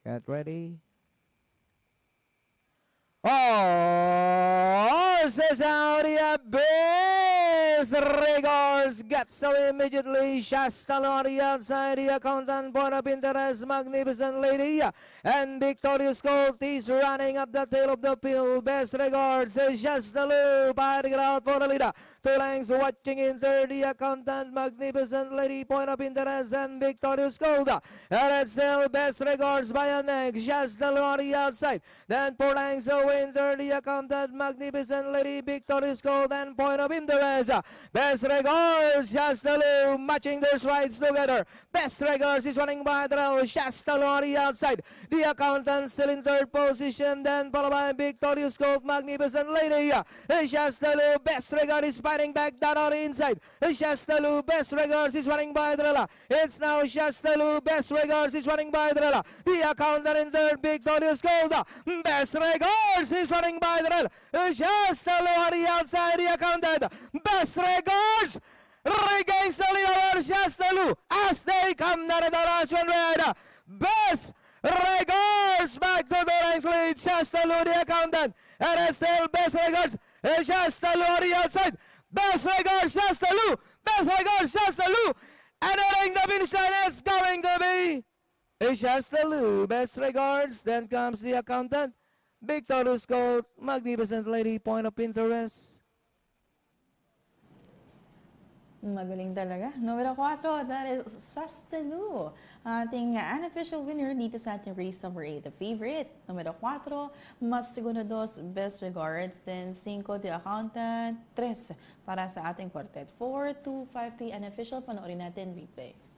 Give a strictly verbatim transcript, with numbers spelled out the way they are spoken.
Get ready. Oh, says out the base. Regards gets so immediately. Shasta on the outside. The accountant point of interest. Magnificent lady. And victorious Colt is running up the tail of the field. Best regards says Shasta Lou. Fighting it out for the leader. Two lengths watching in third. The accountant. Magnificent lady. Point of interest. And victorious Colt. And it's still best regards by a neck. Shasta Lou on the outside. Then four lengths away. In third, the accountant, magnificent lady, victorious Gold, and point of interest. Best regards, Shasta matching their strides together. Best regards is running by the rail. Shasta on the outside. The accountant still in third position, then followed by victorious Gold, magnificent lady. Shasta best regards is fighting back down on the inside. Shasta best regards is running by the rail. It's now Shasta best regards is running by the rail. The accountant in third, victorious Gold. Best regards is running by the rail. Just a low on the outside, the accountant. Best regards regains the lead over Just a low as they come down to the last one red. Best regards back to the ranks lead. Just a low, the accountant. And it's still best regards. Just a low on the outside. Best regards, Just a low. Best regards, Just a low. And entering the finish line, it's going to be Just a low. Best regards. Then comes the accountant. Victorious Gold, magnificent lady, point of interest. Magaling talaga. Numero four, that is Shasta Lou. Ating unofficial winner dito sa ating race number eight. The favorite, numero four, mas segundo dos, best regards. Then cinco, the accountant. Tres para sa ating quartet. four, two, five, three, unofficial. Panoorin natin replay.